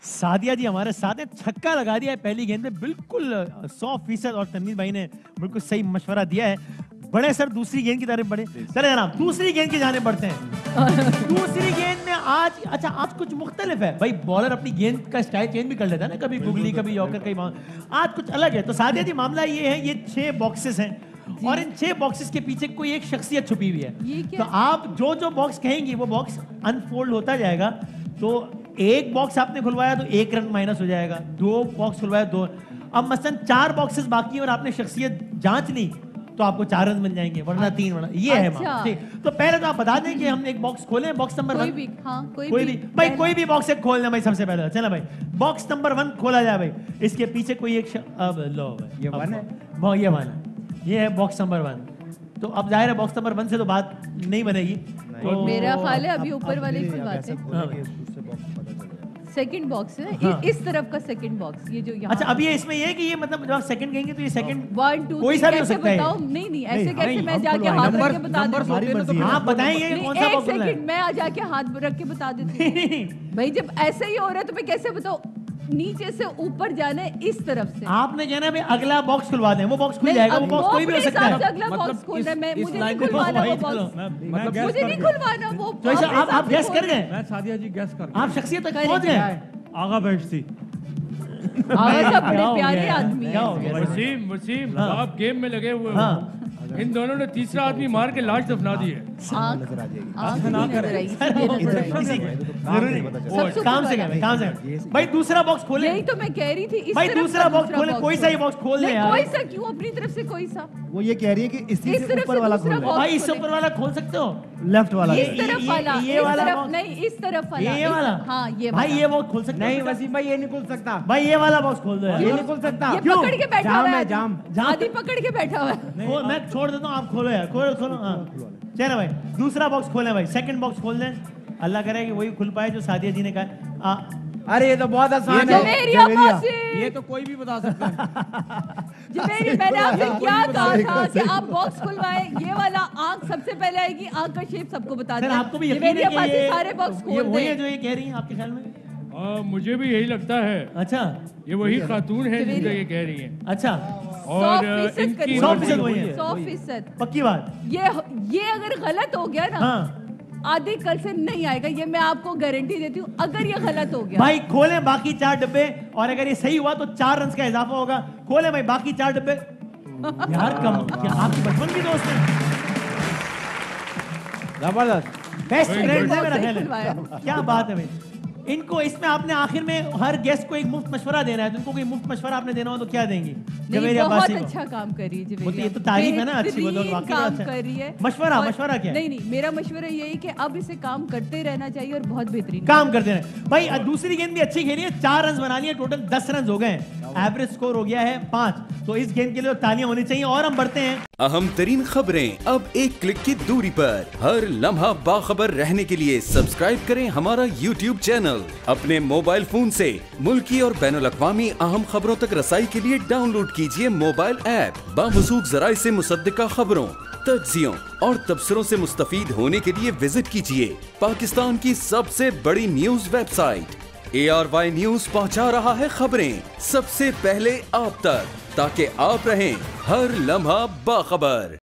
सादिया जी हमारे साथ हैं, छक्का लगा दिया है पहली गेंद में बिल्कुल 100% और तन्वीर भाई ने बिल्कुल सही मशवरा दिया है। बड़े सर दूसरी गेंद की तरफ बढ़े। चले जनाब दूसरी गेंद की जाने बढ़ते हैं। दूसरी गेंद में आज अच्छा आज कुछ मुख्तलिफ है भाई, बॉलर अपनी गेंद का स्टाइल चेंज भी कर लेता है ना, कभी गुगली कभी यॉर्कर कभी आज कुछ अलग है। तो सादिया जी मामला ये है, ये 6 बॉक्सेस हैं और इन 6 बॉक्सेस के पीछे कोई एक शख्सियत छुपी हुई है। तो आप जो जो बॉक्स कहेंगी वो बॉक्स अनफोल्ड होता जाएगा। तो एक बॉक्स आपने खुलवाया तो 1 रन माइनस हो जाएगा, 2 बॉक्स खुलवाया 2। अब मसलन 4 बॉक्सेस बाकी और आपने शख्सियत जांच ली तो आपको 4 रन मिल जाएंगे, वरना 3 वरना ये है मामला। तो पहले तो आप बता दें कि हम एक बॉक्स खोलें, बॉक्स नंबर 1 कोई भी भाई कोई भी बॉक्स एक खोल लें भाई। सबसे पहले चलो भाई बॉक्स नंबर 1 खोला जाए भाई। इसके पीछे कोई एक अब लो भाई ये 1 है, ये 1 है, ये है बॉक्स नंबर 1। तो अब जाहिर है बॉक्स नंबर 1 से तो बात नहीं बनेगी। तो मेरा ख्याल है अभी ऊपर वाले की बात है। सेकंड बॉक्स है, हाँ। इस तरफ का सेकंड बॉक्स, ये जो यहाँ। अच्छा अब ये इसमें ये है कि ये मतलब जब आप सेकंड कहेंगे तो ये सेकंड 1 2 कोई सा भी हो सकता है। नहीं ऐसे कैसे मैं जाके हाथ रख के बता दूं? आप बताएंगे कौन सा बॉक्स है? सेकंड मैं जाके हाथ रख के बता देती हूं भाई। जब ऐसे ही हो रहा है तो मैं कैसे बताऊं? नीचे से ऊपर जाना है इस तरफ से। आपने कहना है अगला बॉक्स खुलवा दें, वो बॉक्स खुल जाएगा। वो बॉक्स कोई भी हो सकता है। अगला बॉक्स खोल रहा है, मैं मुझे नहीं खुलवाना वो बॉक्स, मुझे नहीं खुलवाना वो। तो आप गैस कर गए? मैं सादिया जी गैस कर, आप शख्सियत तक पहुंच गए। आगा बैठती आगा बड़े प्यारे आदमी वसीम वसीम आप गेम में लगे हुए हो। इन दोनों ने तीसरा आदमी मार के लाश दफना दी है। काम से भाई दूसरा बॉक्स खोले। यही तो मैं कह रही थी भाई दूसरा बॉक्स खोले, कोई सा ही बॉक्स खोल ले यार। कोई सा क्यों? अपनी तरफ से कोई सा। वो ये कह रही है कि इसी से ऊपर वाला खोल भाई, इससे ऊपर वाला खोल सकते हो, लेफ्ट वाला, इस तरफ वाला, ये वाला नहीं इस तरफ वाला, ये वाला। हाँ ये भाई ये बॉक्स खोल सकते नहीं वसीम भाई ये नहीं खोल सकता भाई, ये वाला बॉक्स खोल दो यार। ये नहीं खोल सकता, ये पकड़ के बैठा हुआ है, जाम आदि पकड़ के बैठा हुआ है। मैं छोड़ देता हूँ, आप खोलो यार, खोलो। चलो भाई दूसरा बॉक्स खोलें भाई, सेकंड बॉक्स खोल दें। अल्लाह करे कि वही खुल पाए जो सादिया जी ने कहा। अरे ये तो बहुत आसान है, ये तो कोई भी बता सकता है। मैंने आपसे क्या कहा था कि आप बॉक्स खुलवाएं, ये वाला आंख सबसे पहले आएगी, आंख का शेप सबको बता दें। आपको भी यकीन है कि ये सारे बॉक्स खोल दें? वही है जो ये कह रही हैं आपके ख्याल में? मुझे भी यही लगता है। अच्छा ये वही खातून है जिनका ये कह रही है। अच्छा और 100% वही है, 100% पक्की बात। ये अगर गलत हो गया ना, आदि कल से नहीं आएगा, ये मैं आपको गारंटी देती हूँ। अगर ये गलत हो गया भाई खोलें बाकी 4 डब्बे, और अगर ये सही हुआ तो 4 रन का इजाफा होगा। खोलें भाई बाकी 4 डब्बे। यार क्या आपकी बचपन की दोस्त है? जबरदस्त, बेस्ट फ्रेंड है मेरा ख्याल है। क्या बात है भाई। इनको इसमें आपने आखिर में हर गेस्ट को एक मुफ्त मशवरा देना है, तो इनको कोई मुफ्त मशवरा आपने देना हो तो क्या देंगी? बहुत अच्छा काम कर रही है, ये तो तारीफ है ना, अच्छी काम कर रही है। मशवरा क्या? नहीं मेरा मशवरा यही कि अब इसे काम करते रहना चाहिए और बहुत बेहतरीन काम करते रहे भाई। दूसरी गेंद भी अच्छी खेली है, 4 रन बना लिए, टोटल 10 रन हो गए, एवरेज स्कोर हो गया है 5। तो इस गेंद के लिए तालियां होनी चाहिए। और हम बढ़ते हैं, अहम तरीन खबरें अब एक क्लिक की दूरी पर। हर लम्हा बाखबर रहने के लिए सब्सक्राइब करें हमारा YouTube चैनल। अपने मोबाइल फोन से मुल्की और बैनुल-अक़वामी अहम खबरों तक रसाई के लिए डाउनलोड कीजिए मोबाइल ऐप। बामसूख ज़राए से मुसद्दिका खबरों, तज्ज़ियों और तबसरों से मुस्तफीद होने के लिए विजिट कीजिए पाकिस्तान की सबसे बड़ी न्यूज वेबसाइट। ARY न्यूज पहुंचा रहा है खबरें सबसे पहले आप तक, ताकि आप रहें हर लम्हा बाखबर।